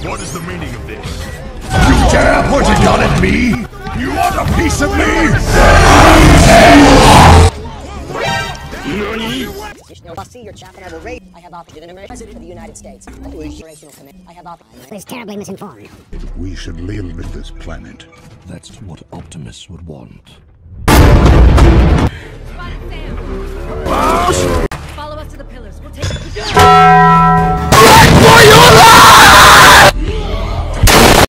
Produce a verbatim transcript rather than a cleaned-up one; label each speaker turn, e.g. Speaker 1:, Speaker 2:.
Speaker 1: What is the meaning of this?
Speaker 2: You dare put a gun at me? You want a piece of me?
Speaker 3: I'll see your chap and I will raid. I have opted an emergency president of the United States. Operational command. I have opted.
Speaker 4: He's terribly misinformed.
Speaker 2: We should live with this planet.
Speaker 5: That's what Optimus would want.
Speaker 6: Run, Sam!